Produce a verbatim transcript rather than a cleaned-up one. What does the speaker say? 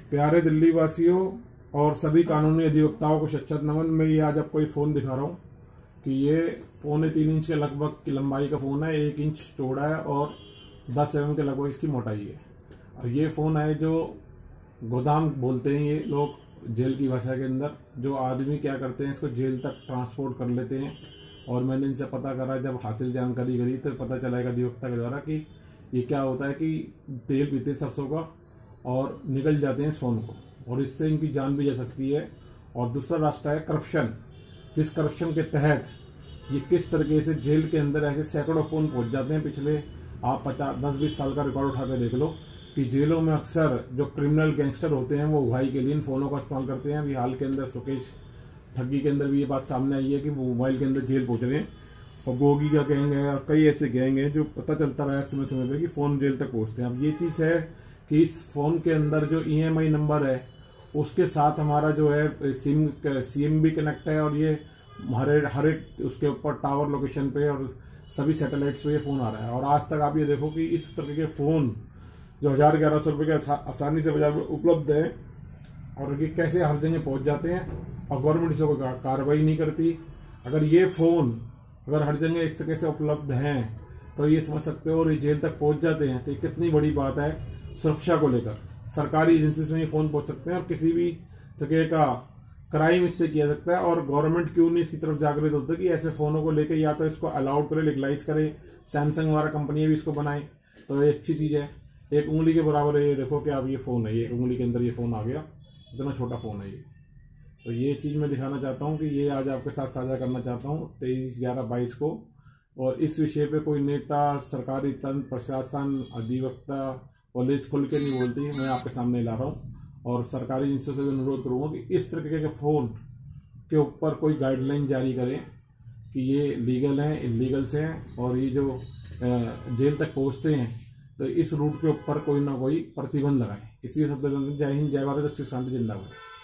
प्यारे दिल्ली वासियों और सभी कानूनी अधिवक्ताओं को शत नमन। मैं ये आज आपको एक फ़ोन दिखा रहा हूँ कि ये पौने तीन इंच के लगभग की लंबाई का फ़ोन है, एक इंच चौड़ा है और दस एम एम के लगभग इसकी मोटाई है। और ये फ़ोन है जो गोदाम बोलते हैं ये लोग जेल की भाषा के अंदर। जो आदमी क्या करते हैं, इसको जेल तक ट्रांसपोर्ट कर लेते हैं। और मैंने इनसे पता करा, जब हासिल जानकारी करी तो पता चला एक अधिवक्ता के द्वारा कि ये क्या होता है कि तेल पीते सरसों का और निकल जाते हैं इस फोन को, और इससे इनकी जान भी जा सकती है। और दूसरा रास्ता है करप्शन, जिस करप्शन के तहत ये किस तरीके से जेल के अंदर ऐसे सैकड़ों फोन पहुंच जाते हैं। पिछले आप पचास दस बीस साल का रिकॉर्ड उठा के देख लो कि जेलों में अक्सर जो क्रिमिनल गैंगस्टर होते हैं वो उगाही के लिए इन फोनों का इस्तेमाल करते हैं। अभी हाल के अंदर सुकेश ठगी के अंदर भी ये बात सामने आई है कि वो मोबाइल के अंदर जेल पहुंच रहे हैं। और गोगी का गैंग है और कई ऐसे गैंग हैं जो पता चलता रहा है समय समय पे कि फोन जेल तक पहुंचते हैं। अब ये चीज है कि इस फोन के अंदर जो ई एम आई नंबर है उसके साथ हमारा जो है सिम सीएम भी कनेक्ट है, और ये हर हर एक उसके ऊपर टावर लोकेशन पे और सभी सैटेलाइट्स पे ये फोन आ रहा है। और आज तक आप ये देखो कि इस तरह के फोन जो हजार ग्यारह सौ रुपए के आसानी से बाजार में उपलब्ध है, और ये कैसे हर जगह पहुंच जाते हैं और गवर्नमेंट इसे कोई कार्रवाई नहीं करती। अगर ये फोन अगर हर जगह इस तरह से उपलब्ध हैं तो ये समझ सकते हो, और ये जेल तक पहुंच जाते हैं तो ये कितनी बड़ी बात है सुरक्षा को लेकर। सरकारी एजेंसीज में ये फोन पहुंच सकते हैं और किसी भी तरह का क्राइम इससे किया सकता है। और गवर्नमेंट क्यों नहीं इसकी तरफ जागृत होती कि ऐसे फोनों को लेकर या तो इसको अलाउड करे, लीगलाइज करे। सैमसंग वगैरह कंपनियां भी इसको बनाए तो ये अच्छी चीज है। एक उंगली के बराबर है ये, देखो कि आप ये फोन है, ये एक उंगली के अंदर ये फोन आ गया, इतना छोटा फोन है ये। तो ये चीज मैं दिखाना चाहता हूँ कि ये आज आपके साथ साझा करना चाहता हूँ तेईस ग्यारह बाईस को। और इस विषय पे कोई नेता, सरकारी तंत्र, प्रशासन, अधिवक्ता, पुलिस खुल के नहीं बोलती, मैं आपके सामने ला रहा हूँ। और सरकारी एजेंसियों से भी अनुरोध करूंगा कि इस तरीके के फोन के ऊपर कोई गाइडलाइन जारी करें कि ये लीगल हैं, इलीगल हैं, और ये जो जेल तक पहुंचते हैं तो इस रूट के ऊपर कोई ना कोई प्रतिबंध लगाए। इसी शब्द जय हिंद, जय भारत, जय श्री क्रांति जिंदाबाद।